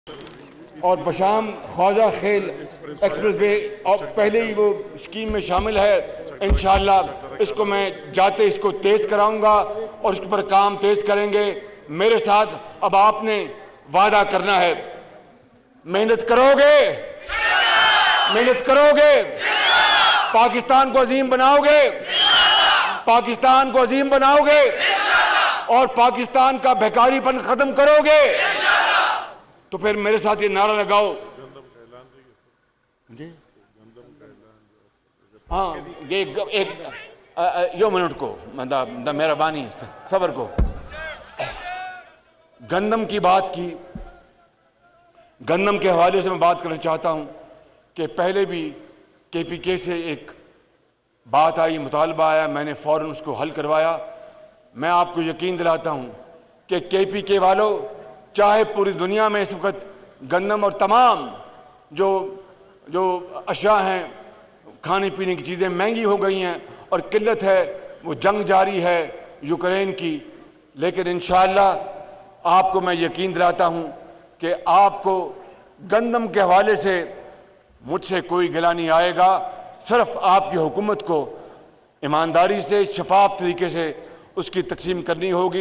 और बशाम ख्वाजा खेल express way और पहले ही वो स्कीम में शामिल है। इंशाअल्लाह इसको मैं जाते इसको तेज़ कराऊंगा और इसके ऊपर काम तेज़ करेंगे। मेरे साथ अब आपने वादा करना है, मेहनत करोगे, मेहनत करोगे, पाकिस्तान को अजीम बनाओगे, पाकिस्तान को अजीम बनाओगे और पाकिस्तान का बेकारीपन खत्म करोगे। तो फिर मेरे साथ ये नारा लगाओ। हाँ, ये एक यो मिनट को मेहरबानी सबर को। गंदम की बात की, गंदम के हवाले से मैं बात करना चाहता हूं कि पहले भी KPK से एक बात आई, मुतालबा आया, मैंने फ़ौरन उसको हल करवाया। मैं आपको यकीन दिलाता हूं कि KPK वालों, चाहे पूरी दुनिया में इस वक्त गंदम और तमाम जो अशिया हैं, खाने पीने की चीज़ें महंगी हो गई हैं और किल्लत है, वो जंग जारी है यूक्रेन की, लेकिन इंशाअल्लाह आपको मैं यकीन दिलाता हूं कि आपको गंदम के हवाले से मुझसे कोई गिला नहीं आएगा। सिर्फ आपकी हुकूमत को ईमानदारी से, शफाफ तरीके से उसकी तकसीम करनी होगी।